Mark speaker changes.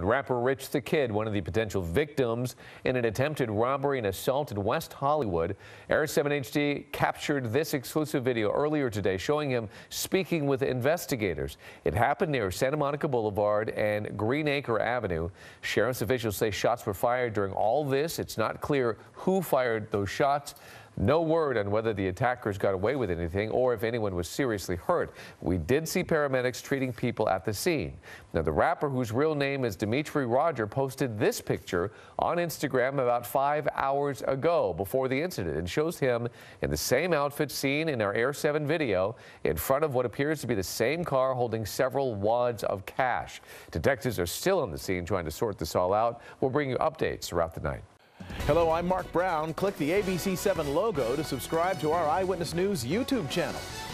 Speaker 1: Rapper Rich the Kid, one of the potential victims in an attempted robbery and assault in West Hollywood. Air 7 HD captured this exclusive video earlier today showing him speaking with investigators. It happened near Santa Monica Boulevard and Green Acre Avenue. Sheriff's officials say shots were fired during all this. It's not clear who fired those shots. No word on whether the attackers got away with anything or if anyone was seriously hurt. We did see paramedics treating people at the scene. Now, the rapper, whose real name is Dimitri Roger, posted this picture on Instagram about 5 hours ago before the incident and shows him in the same outfit seen in our Air 7 video in front of what appears to be the same car holding several wads of cash. Detectives are still on the scene trying to sort this all out. We'll bring you updates throughout the night.
Speaker 2: Hello, I'm Mark Brown. Click the ABC7 logo to subscribe to our Eyewitness News YouTube channel.